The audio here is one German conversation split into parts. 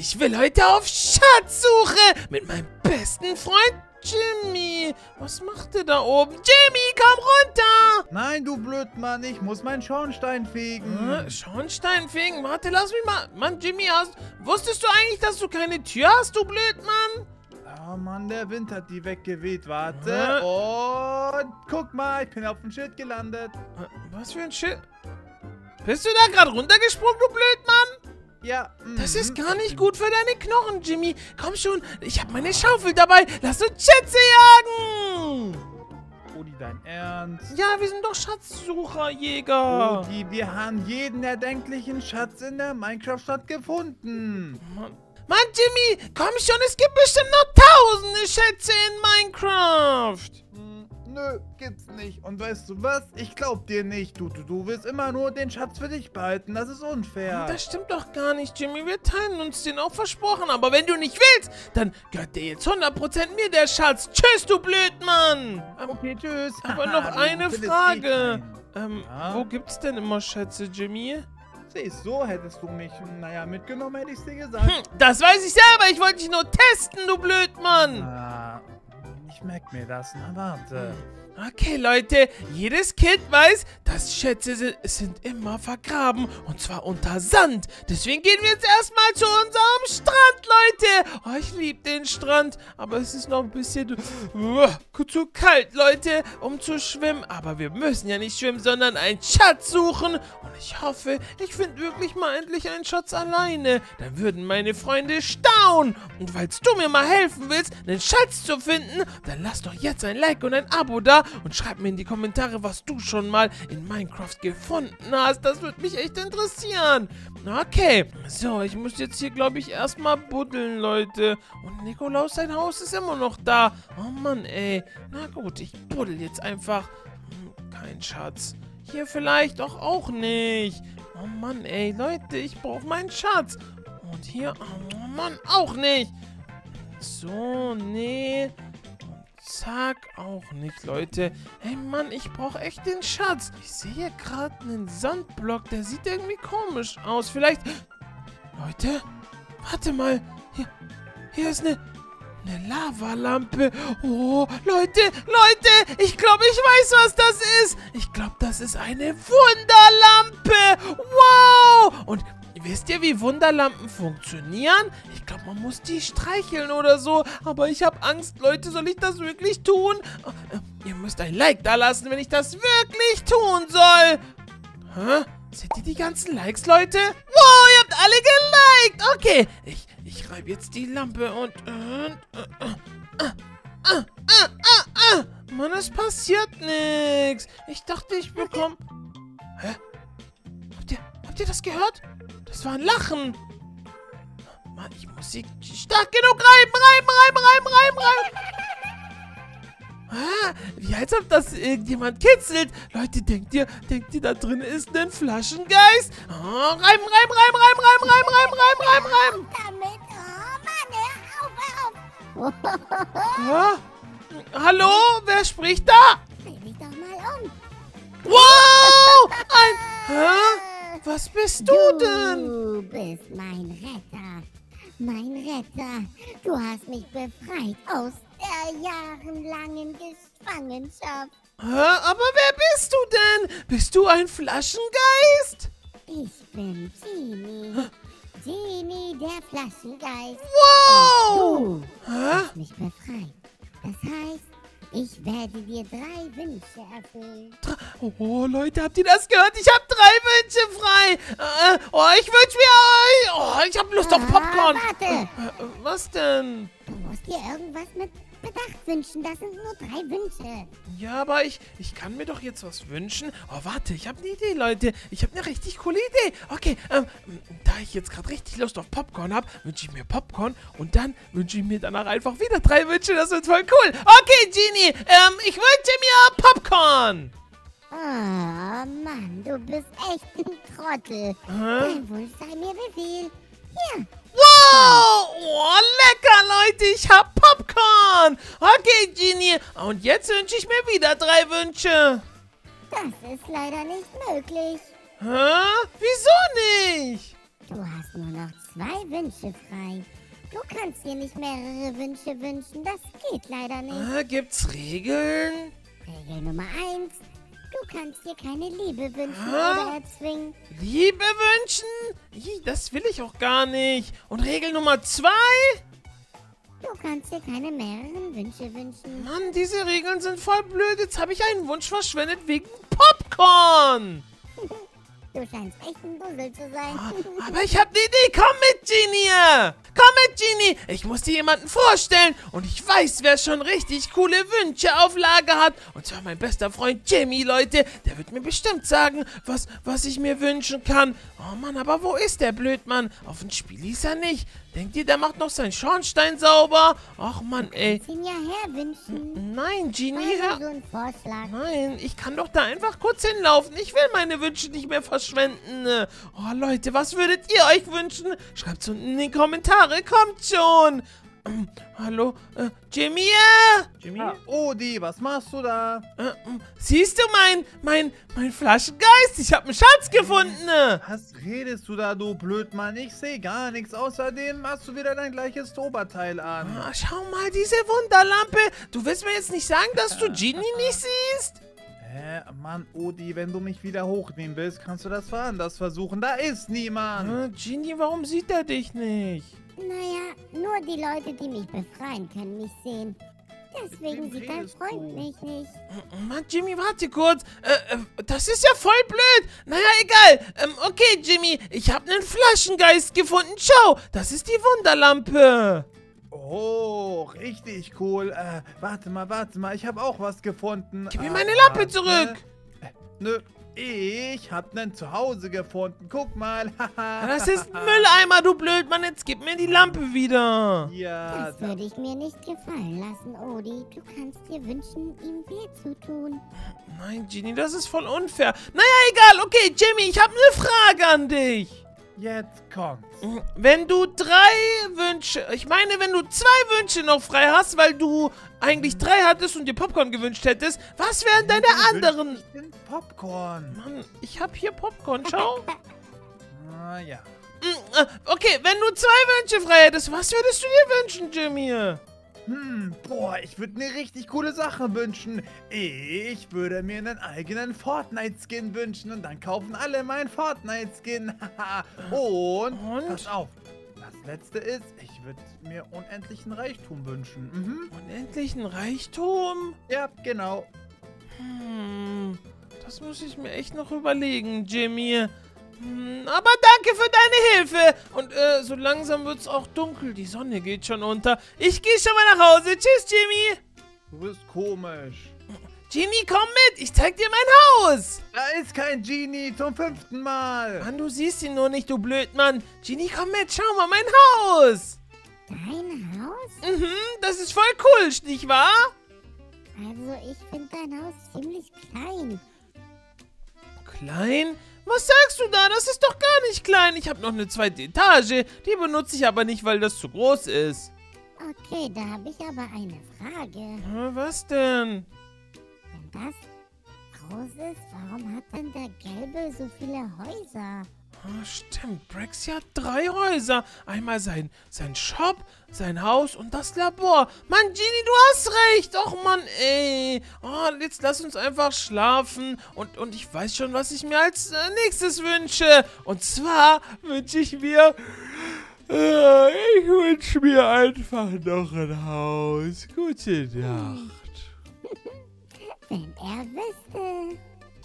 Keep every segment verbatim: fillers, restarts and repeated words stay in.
Ich will heute auf Schatzsuche mit meinem besten Freund Jimmy. Was macht der da oben? Jimmy, komm runter! Nein, du Blödmann, ich muss meinen Schornstein fegen. Äh, Schornstein fegen? Warte, lass mich mal. Mann, Jimmy, hast, wusstest du eigentlich, dass du keine Tür hast, du Blödmann? Oh Mann, der Wind hat die weggeweht. Warte. Äh? Und guck mal, ich bin auf dem Schild gelandet. Äh, Was für ein Schild? Bist du da gerade runtergesprungen, du Blödmann? Ja. Das mhm. ist gar nicht gut für deine Knochen, Jimmy. Komm schon, ich habe meine Schaufel dabei. Lass uns Schätze jagen. Rudi, dein Ernst? Ja, wir sind doch Schatzsucherjäger. Rudi, wir haben jeden erdenklichen Schatz in der Minecraft-Stadt gefunden. Mann. Mann, Jimmy, komm schon, es gibt bestimmt noch tausende Schätze in Minecraft. Hm, nö, gibt's nicht. Und weißt du was? Ich glaub dir nicht. Du, du, du willst immer nur den Schatz für dich behalten. Das ist unfair. Das stimmt doch gar nicht, Jimmy. Wir teilen uns den auch versprochen. Aber wenn du nicht willst, dann gehört dir jetzt hundert Prozent mir der Schatz. Tschüss, du Blödmann. Okay, tschüss. Aber noch Du eine findest Frage. eh keinen. Ähm, Ja? wo gibt's denn immer Schätze, Jimmy? Siehst so, hättest du mich, naja, mitgenommen, hätte ich's dir gesagt. Hm, das weiß ich selber. Ich wollte dich nur testen, du Blödmann. Ah, ich merk mir das. Na, warte. Okay, Leute, jedes Kind weiß, dass Schätze sind, sind immer vergraben und zwar unter Sand. Deswegen gehen wir jetzt erstmal zu unserem Strand, Leute. Oh, ich liebe den Strand, aber es ist noch ein bisschen uh, zu kalt, Leute, um zu schwimmen. Aber wir müssen ja nicht schwimmen, sondern einen Schatz suchen. Und ich hoffe, ich finde wirklich mal endlich einen Schatz alleine. Dann würden meine Freunde staunen. Und falls du mir mal helfen willst, einen Schatz zu finden, dann lass doch jetzt ein Like und ein Abo da. Und schreib mir in die Kommentare, was du schon mal in Minecraft gefunden hast. Das würde mich echt interessieren. Okay, so, ich muss jetzt hier, glaube ich, erstmal buddeln, Leute. Und Nikolaus, sein Haus ist immer noch da. Oh Mann, ey. Na gut, ich buddel jetzt einfach. Hm, kein Schatz. Hier vielleicht doch auch nicht. Oh Mann, ey, Leute, ich brauche meinen Schatz. Und hier, oh Mann, auch nicht. So, nee. Zack, auch nicht, Leute. Hey, Mann, ich brauche echt den Schatz. Ich sehe gerade einen Sandblock, der sieht irgendwie komisch aus. Vielleicht... Leute, warte mal. Hier, hier ist eine... Eine Lavalampe. Oh, Leute, Leute, ich glaube, ich weiß, was das ist. Ich glaube, das ist eine Wunderlampe. Wow. Und wisst ihr, wie Wunderlampen funktionieren? Ich glaube, man muss die streicheln oder so. Aber ich habe Angst, Leute. Soll ich das wirklich tun? Äh, ihr müsst ein Like da lassen, wenn ich das wirklich tun soll. Hä? Seht ihr die ganzen Likes, Leute? Wow, ihr habt alle geliked. Okay, ich, ich reibe jetzt die Lampe und... und äh, äh, äh, äh, äh, äh. Mann, es passiert nichts. Ich dachte, ich bekomme... Hä? Habt ihr, habt ihr das gehört? Das war ein Lachen. Mann, ich muss sie stark genug reiben, reiben, reiben, reiben, reiben, reiben. Ah, wie als ob das irgendjemand kitzelt. Leute, denkt ihr, denkt ihr, da drin ist ein Flaschengeist? Oh, reiben, reiben, reiben, reiben, reiben, reiben, reiben, reiben, reiben, Damit. Oh Mann, hör auf, hör auf. Ah, hallo, wer spricht da? Dreh dich doch mal um. Wow, ein... Hä? Was bist du denn? Du bist mein Retter. Mein Retter. Du hast mich befreit aus der jahrelangen Gefangenschaft. Hä, aber wer bist du denn? Bist du ein Flaschengeist? Ich bin Genie. Genie, der Flaschengeist. Wow! Du Hä? hast mich befreit. Das heißt, ich werde dir drei Wünsche erfüllen. Oh, Leute, habt ihr das gehört? Ich habe drei Wünsche frei. Äh, oh, ich wünsche mir... Oh, ich habe Lust auf Popcorn. Ah, warte. Äh, was denn? Du musst dir irgendwas mit Bedacht wünschen. Das sind nur drei Wünsche. Ja, aber ich, ich kann mir doch jetzt was wünschen. Oh, warte, ich habe eine Idee, Leute. Ich habe eine richtig coole Idee. Okay, ähm, da ich jetzt gerade richtig Lust auf Popcorn habe, wünsche ich mir Popcorn und dann wünsche ich mir danach einfach wieder drei Wünsche. Das wird voll cool. Okay, Genie, ähm, ich wünsche mir Popcorn. Oh, Mann, du bist echt ein Trottel. Hä? Dein Wunsch sei mir Befehl. Hier. Wow! Oh, lecker, Leute. Ich hab Popcorn. Okay, Genie. Und jetzt wünsche ich mir wieder drei Wünsche. Das ist leider nicht möglich. Hä? Wieso nicht? Du hast nur noch noch zwei Wünsche frei. Du kannst dir nicht mehrere Wünsche wünschen, das geht leider nicht. Ah, gibt's Regeln? Regel Nummer eins. Du kannst dir keine Liebe wünschen Ah? oder erzwingen. Liebe wünschen? Ih, das will ich auch gar nicht. Und Regel Nummer zwei? Du kannst dir keine mehreren Wünsche wünschen. Mann, diese Regeln sind voll blöd. Jetzt habe ich einen Wunsch verschwendet wegen Popcorn. Du scheinst echt ein Dussel zu sein. Aber ich habe eine Idee. Komm mit, Genie. Komm mit, Genie. Ich muss dir jemanden vorstellen. Und ich weiß, wer schon richtig coole Wünsche auf Lager hat. Und zwar mein bester Freund Jimmy, Leute. Der wird mir bestimmt sagen, was, was ich mir wünschen kann. Oh Mann, aber wo ist der Blödmann? Auf dem Spiel ist er nicht. Denkt ihr, der macht noch seinen Schornstein sauber? Ach Mann, ey. Kannst ihn ja herwünschen. Nein, Genie, Mal hör... so ein Vorschlag. Nein, ich kann doch da einfach kurz hinlaufen. Ich will meine Wünsche nicht mehr verschwenden. Oh, Leute, was würdet ihr euch wünschen? Schreibt's unten in die Kommentare. Kommt schon. Ähm, hallo, äh, Jimmy? Jimmy? Ah, Odi, was machst du da? Äh, ähm, siehst du mein, mein, mein Flaschengeist? Ich habe einen Schatz gefunden. Was redest du da, du Blödmann? Ich sehe gar nichts. Außerdem hast du wieder dein gleiches Oberteil an. Ah, schau mal, diese Wunderlampe. Du willst mir jetzt nicht sagen, dass du Genie nicht siehst? Hä, Mann, Odi, wenn du mich wieder hochnehmen willst, kannst du das woanders versuchen. Da ist niemand. Äh, Genie, warum sieht er dich nicht? Naja, nur die Leute, die mich befreien, können mich sehen. Deswegen Wem sieht dein redest Freund du? mich nicht. Mann, Jimmy, warte kurz. Äh, äh, das ist ja voll blöd. Naja, egal. Ähm, okay, Jimmy, ich habe einen Flaschengeist gefunden. Schau, das ist die Wunderlampe. Oh, richtig cool. Äh, warte mal, warte mal. Ich habe auch was gefunden. Gib mir Ah, meine Lampe warte. zurück. Äh, Nö, ich habe einen Zuhause gefunden. Guck mal. Haha. Das ist ein Mülleimer, du Blödmann. Jetzt gib mir die Lampe wieder. Ja, Das würde ich mir nicht gefallen lassen, Odi. Du kannst dir wünschen, ihm weh zu tun. Nein, Genie, das ist voll unfair. Naja, egal. Okay, Jimmy, ich habe eine Frage an dich. jetzt kommt's. Wenn du drei Wünsche, ich meine, wenn du zwei Wünsche noch frei hast, weil du eigentlich drei hattest und dir Popcorn gewünscht hättest, was wären deine Wie anderen? wünsch ich denn Popcorn. Mann, ich habe hier Popcorn, schau. Ah, ja. Mm, äh, okay, wenn du zwei Wünsche frei hättest, was würdest du dir wünschen, Jimmy? Hm, boah, ich würde eine richtig coole Sache wünschen. Ich würde mir einen eigenen Fortnite-Skin wünschen und dann kaufen alle meinen Fortnite-Skin. und, Und? pass auf, das letzte ist, ich würde mir unendlichen Reichtum wünschen. Mhm. Unendlichen Reichtum? Ja, genau. Hm, das muss ich mir echt noch überlegen, Jimmy. Hm, aber danke für deine Hilfe. Und äh, so langsam wird es auch dunkel. Die Sonne geht schon unter. Ich gehe schon mal nach Hause. Tschüss, Jimmy. Du bist komisch. Genie, komm mit. Ich zeig dir mein Haus. Da ist kein Genie zum fünften Mal. Mann, du siehst ihn nur nicht, du Blödmann. Genie, komm mit. Schau mal, mein Haus. Dein Haus? Mhm, das ist voll cool, nicht wahr? Also, ich finde dein Haus ziemlich klein. Klein? Was sagst du da? Das ist doch gar nicht klein. Ich habe noch eine zweite Etage. Die benutze ich aber nicht, weil das zu groß ist. Okay, da habe ich aber eine Frage. Hm, was denn? Wenn das groß ist, warum hat denn der Gelbe so viele Häuser? Ah, stimmt, Braxy hat drei Häuser. Einmal sein, sein Shop, sein Haus und das Labor. Mann, Genie, du hast recht. Och, Mann, ey. Oh, jetzt lass uns einfach schlafen. Und, und ich weiß schon, was ich mir als äh, nächstes wünsche. Und zwar wünsche ich mir... Äh, ich wünsche mir einfach noch ein Haus. Gute Nacht. Wenn er wüsste.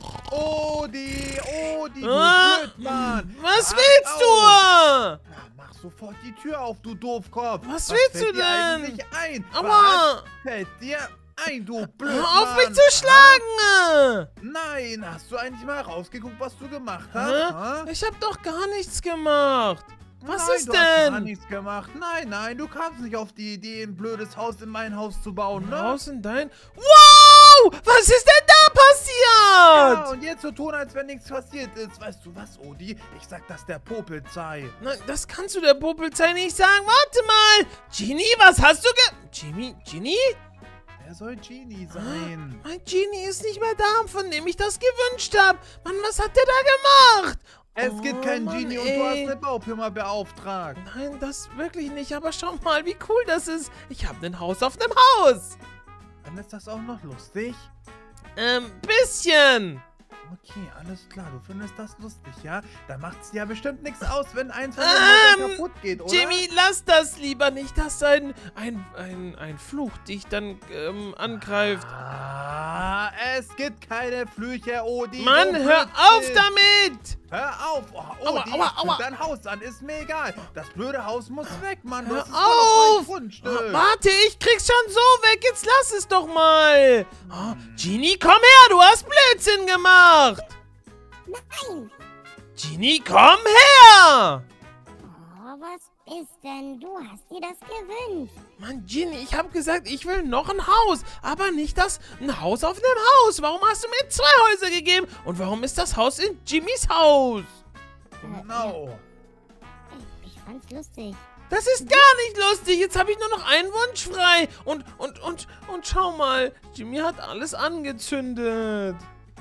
Odi, Odi, du Ah, Blödmann. Was Pass willst auf. du? Na, mach sofort die Tür auf, du Doofkopf. Was willst fällt du dir denn? eigentlich ein? Aua. Was fällt dir ein, du Blödmann? Hör auf, mich zu schlagen! Nein, hast du eigentlich mal rausgeguckt, was du gemacht Hä? hast? Hä? Ich hab doch gar nichts gemacht. Was nein, ist du hast gar denn? nichts gemacht. Nein, nein, du kamst nicht auf die Idee, ein blödes Haus in mein Haus zu bauen, ne? Raus in dein... Wow! Was ist denn da Ja, passiert? und jetzt so tun, als wenn nichts passiert ist. Weißt du was, Odi? Ich sag das der Popelzei. Nein, das kannst du der Popelzei nicht sagen. Warte mal. Genie, was hast du ge... Jimmy, Genie? Wer soll Genie sein? Mein Genie ist nicht mehr da, von dem ich das gewünscht habe. Mann, was hat der da gemacht? Es Oh, gibt keinen Mann, Genie und ey. du hast eine Baufirma beauftragt. Nein, das wirklich nicht. Aber schau mal, wie cool das ist. Ich habe ein Haus auf einem Haus. Dann ist das auch noch lustig. Ähm, bisschen. Okay, alles klar, du findest das lustig, ja? Da macht's dir ja bestimmt nichts aus, wenn eins von den Ähm, Häusern kaputt geht, oder? Jimmy, lass das lieber nicht, dass ein, ein, ein, ein Fluch dich dann ähm, angreift. Ah, es gibt keine Flüche, Odi. Mann, du hör Blödsinn. auf damit! Hör auf! Oh, Aua, Odi, aua, ich zünd aua. dein Haus an, ist mir egal. Das blöde Haus muss weg, Mann. Hör Das ist voll auf auf! mein Grundstück. Oh, warte, ich krieg's schon so weg. Jetzt lass es doch mal. Oh, Genie, komm her. Du hast Blödsinn gemacht. Nein! Genie, komm her. Oh, was ist denn? Du hast dir das gewünscht. Mann, Genie, ich habe gesagt, ich will noch ein Haus. Aber nicht das, ein Haus auf einem Haus. Warum hast du mir zwei Häuser gegeben? Und warum ist das Haus in Jimmys Haus? Genau. Ich, ich fand's lustig. Das ist gar nicht lustig. Jetzt habe ich nur noch einen Wunsch frei. Und, und, und, und schau mal. Jimmy hat alles angezündet.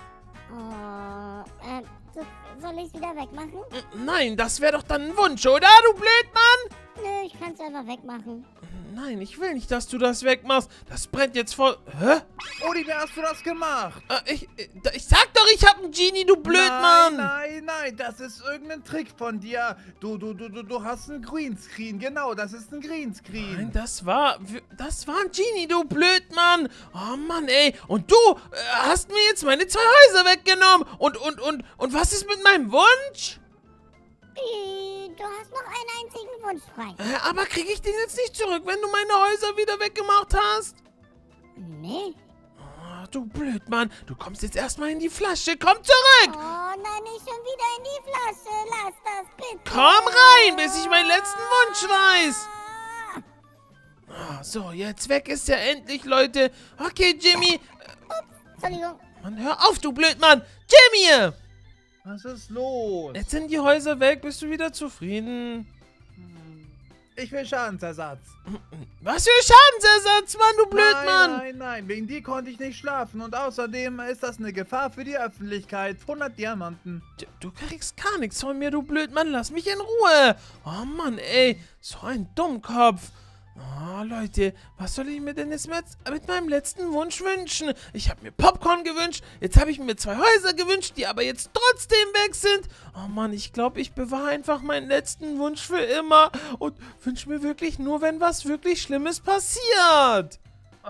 Oh, äh, so, soll ich's wieder wegmachen? Nein, das wäre doch dann ein Wunsch, oder, du Blödmann? Nö, ich kann's einfach wegmachen. Nein, ich will nicht, dass du das wegmachst. Das brennt jetzt voll. Hä? Odi, wie hast du das gemacht? Äh, ich, äh, ich sag doch, ich hab einen Genie, du Blödmann. Nein, nein, nein, das ist irgendein Trick von dir. Du, du, du, du, du hast einen Greenscreen. Genau, das ist ein Greenscreen. Nein, das war, das war ein Genie, du Blödmann. Oh Mann, ey. Und du äh, hast mir jetzt meine zwei Häuser weggenommen. Und, und, und, und was ist mit meinem Wunsch? Äh, Du hast noch einen einzigen Wunsch frei. Äh, aber kriege ich den jetzt nicht zurück, wenn du meine Häuser wieder weggemacht hast? Nee. Oh, du Blödmann. Du kommst jetzt erstmal in die Flasche. Komm zurück. Oh nein, nicht schon wieder in die Flasche. Lass das bitte. Komm rein, bis ich meinen letzten Wunsch weiß. Ah, Ah, so, jetzt weg ist er endlich, Leute. Okay, Jimmy. Entschuldigung. Mann, hör auf, du Blödmann. Jimmy. Was ist los? Jetzt sind die Häuser weg. Bist du wieder zufrieden? Ich will Schadensersatz. Was für Schadensersatz, Mann, du Blödmann. Nein, nein, nein. Wegen dir konnte ich nicht schlafen. Und außerdem ist das eine Gefahr für die Öffentlichkeit. hundert Diamanten. Du kriegst gar nichts von mir, du Blödmann. Lass mich in Ruhe. Oh Mann, ey. So ein Dummkopf. Oh, Leute, was soll ich mir denn jetzt mit, mit meinem letzten Wunsch wünschen? Ich habe mir Popcorn gewünscht, jetzt habe ich mir zwei Häuser gewünscht, die aber jetzt trotzdem weg sind. Oh Mann, ich glaube, ich bewahre einfach meinen letzten Wunsch für immer und wünsche mir wirklich nur, wenn was wirklich Schlimmes passiert.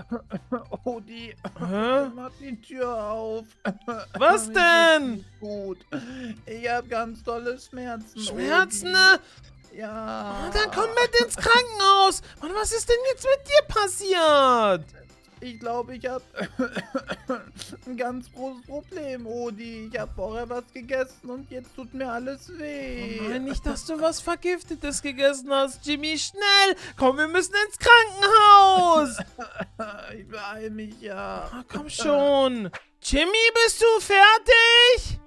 Odi, Hä? mach die Tür auf. Was Mir denn? geht's nicht gut. Ich habe ganz tolle Schmerzen. Schmerzen? Odi. Ja. Oh, dann komm mit ins Krankenhaus. Mann, was ist denn jetzt mit dir passiert? Ich glaube, ich habe ein ganz großes Problem, Odi. Ich habe vorher was gegessen und jetzt tut mir alles weh. Oh nein, nicht, dass du was Vergiftetes gegessen hast. Jimmy, schnell. Komm, wir müssen ins Krankenhaus. Ich beeil mich ja. Ah, komm schon. Jimmy, bist du fertig?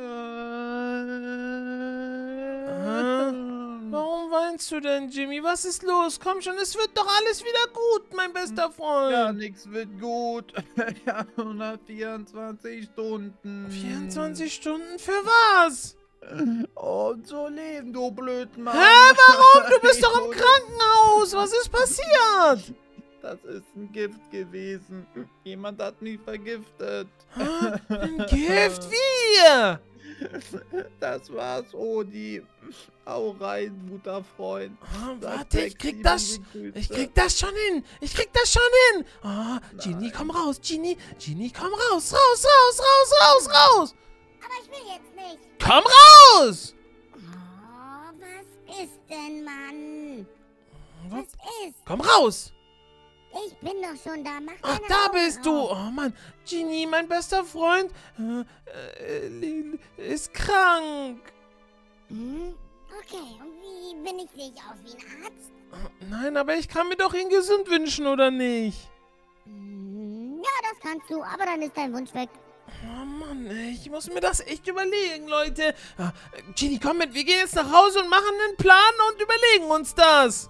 Warum weinst du denn, Jimmy? Was ist los? Komm schon, es wird doch alles wieder gut, mein bester Freund. Ja, nix wird gut. Ich habe nur noch vierundzwanzig Stunden. vierundzwanzig Stunden für was? Um zu leben, du Blödmann. Hä, warum? Du bist Ich doch im wurde- Krankenhaus. Was ist passiert? Das ist ein Gift gewesen. Jemand hat mich vergiftet. Hä? Ein Gift? Wie? Das war's, Odi. Hau rein, guter Freund. Ah, Sag warte, ich sechs, krieg sieben das. Grüße. Ich krieg das schon hin. Ich krieg das schon hin. Ah, Genie, komm raus. Genie, Genie, komm raus. Raus, raus, raus, raus, raus. Aber ich will jetzt nicht. Komm raus. Oh, was ist denn, Mann? Was? Was ist? Komm raus. Ich bin doch schon da. Mach Ach, deine da Augen bist du. auf. Oh, Mann. Genie, mein bester Freund, äh, äh, ist krank. Hm? Okay, und wie bin ich? Sehe ich aus wie ein Arzt? Nein, aber ich kann mir doch ihn gesund wünschen, oder nicht? Hm, ja, das kannst du, aber dann ist dein Wunsch weg. Oh Mann, ey, ich muss mir das echt überlegen, Leute. Ah, Genie, komm mit, wir gehen jetzt nach Hause und machen einen Plan und überlegen uns das.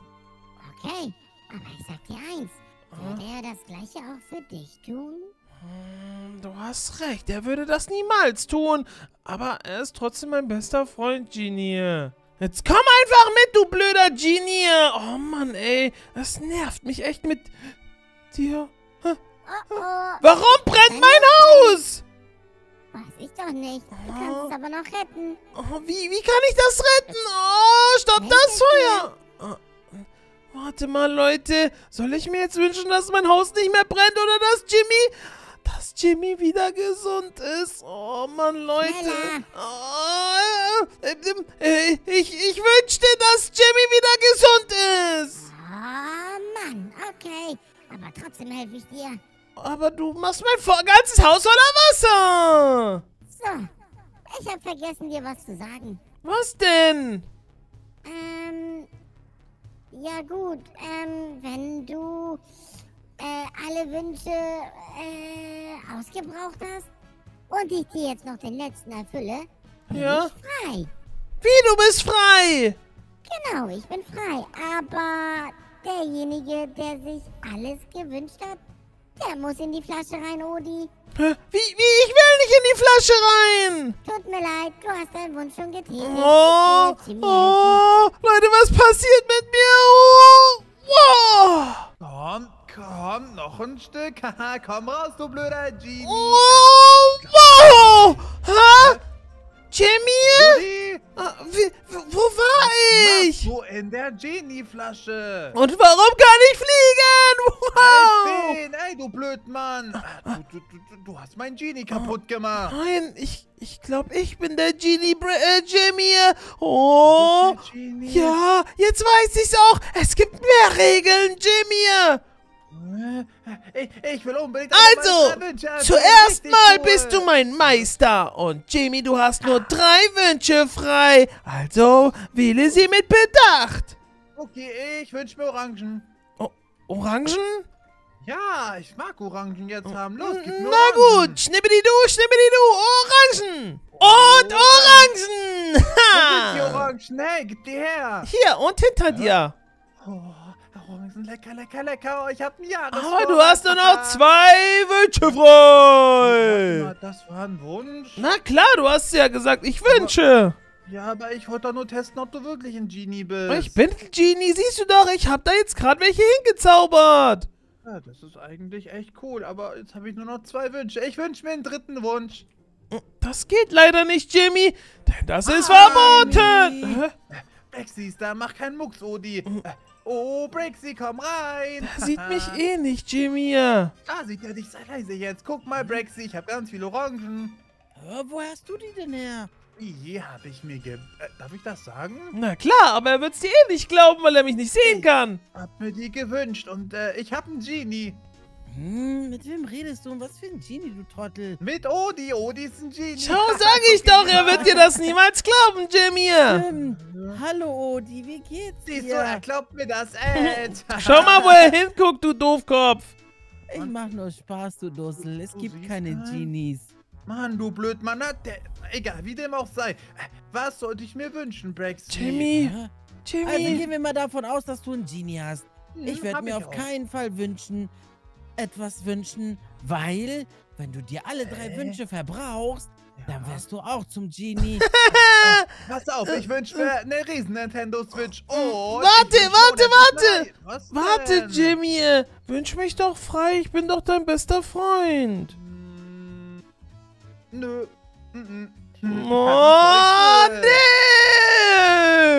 Okay, aber ich sag dir eins. Würde er das gleiche auch für dich tun? Hm, Du hast recht, er würde das niemals tun. Aber er ist trotzdem mein bester Freund, Genie. Jetzt komm einfach mit, du blöder Genie. Oh Mann, ey. Das nervt mich echt mit dir. Oh, oh. Warum brennt mein Haus? Weiß ich doch nicht. Du kannst es aber noch retten. Oh, wie, wie kann ich das retten? Oh, stopp das Feuer. Oh, warte mal, Leute. Soll ich mir jetzt wünschen, dass mein Haus nicht mehr brennt oder dass Jimmy... dass Jimmy wieder gesund ist. Oh Mann, Leute. Oh, äh, äh, ich, ich wünschte, dass Jimmy wieder gesund ist. Oh Mann, okay. Aber trotzdem helfe ich dir. Aber du machst mein ganzes Haus voller Wasser. So, ich habe vergessen, dir was zu sagen. Was denn? Ähm, ja gut, ähm, wenn du... Äh, alle Wünsche äh, ausgebraucht hast und ich dir jetzt noch den letzten erfülle, bin Ja? ich frei. Wie, du bist frei? Genau, ich bin frei. Aber derjenige, der sich alles gewünscht hat, der muss in die Flasche rein, Odi. Hä? Wie, wie, ich will nicht in die Flasche rein. Tut mir leid, du hast deinen Wunsch schon getätigt. Oh, Ich will Jimmy helfen. oh, Leute, was passiert mit mir? Oh, wow. Komm, komm, noch ein Stück. Haha, komm raus, du blöder Genie. Oh, wow. Ha? Jimmy? Udi, Ah, wie, wo war ich? machst du in der Genie-Flasche? Und warum kann ich fliegen? Wow. Halt den, ey, du Blödmann. Du, du, du, du hast mein Genie kaputt gemacht. Nein, ich, ich glaube, ich bin der Genie, Br äh, Jimmy. Oh, Du bist der Genie. ja, jetzt weiß ich's auch. Es gibt mehr Regeln, Jimmy. Ich, ich will unbedingt alle Also, meine Wünsche erfüllen. zuerst Richtig mal cool. bist du mein Meister. Und Jamie, du hast nur drei Wünsche frei. Also wähle sie mit Bedacht. Okay, ich wünsche mir Orangen. O Orangen? Ja, ich mag Orangen jetzt haben. Los, gib mir Na Orangen. gut, schnippidi-du, schnippidi-du, Orangen. Und Orangen. Wo sind die Ha. Orangen? Hey, gib die her. Hier und hinter dir. Oh, Orangen, lecker, lecker, lecker. Oh, ich hab ein Jahres. Aber du hast nur noch zwei Wünsche frei. Das war ein Wunsch. Na klar, du hast ja gesagt, ich wünsche. Ja, aber ich wollte doch nur testen, ob du wirklich ein Genie bist. Ich bin Genie, siehst du doch, ich hab da jetzt gerade welche hingezaubert. Ja, das ist eigentlich echt cool, aber jetzt habe ich nur noch zwei Wünsche. Ich wünsche mir einen dritten Wunsch. Das geht leider nicht, Jimmy, denn das ist Ah, verboten. Hä? Brexy ist da, mach keinen Mucks, Odi. Äh, Oh, Brexy, komm rein. Er sieht mich eh nicht, Jimmy. Da sieht er dich, sei leise jetzt. Guck mal, Brexy, ich habe ganz viele Orangen. Äh, woher hast du die denn her? Die habe ich mir ge... Äh, darf ich das sagen? Na klar, aber er wird's dir eh nicht glauben, weil er mich nicht sehen kann. Hab mir die gewünscht und äh, ich habe einen Genie. Hm, mit wem redest du und was für ein Genie, du Trottel? Mit Odi. Odi ist ein Genie. Schau, sag ich doch, er wird dir das niemals glauben, Jimmy. Ähm, hallo Odi, wie geht's dir? Siehst du, er glaubt mir das. Äh, Schau mal, wo er hinguckt, du Doofkopf. Ich mach nur Spaß, du Dussel. Es Du gibt siehst keine keinen. Genies. Mann, du Blödmann. Na, der, egal, wie dem auch sei. Äh, Was sollte ich mir wünschen, Brexy? Jimmy, Hä? Jimmy. Also gehen wir mal davon aus, dass du einen Genie hast. Hm, Ich werde hab mir ich auf auch. keinen Fall wünschen, etwas wünschen, weil, wenn du dir alle drei Hä? Wünsche verbrauchst, dann Ja. wirst du auch zum Genie. Pass auf, ich wünsche mir eine riesen Nintendo Switch. Oh, Warte, ich wünsch mir warte, unendlich- warte. Nein, was Warte, denn? Jimmy. Wünsch mich doch frei, ich bin doch dein bester Freund. Hm, Nö. Mm -mm. Hm, Oh, das ist euch, äh, nee.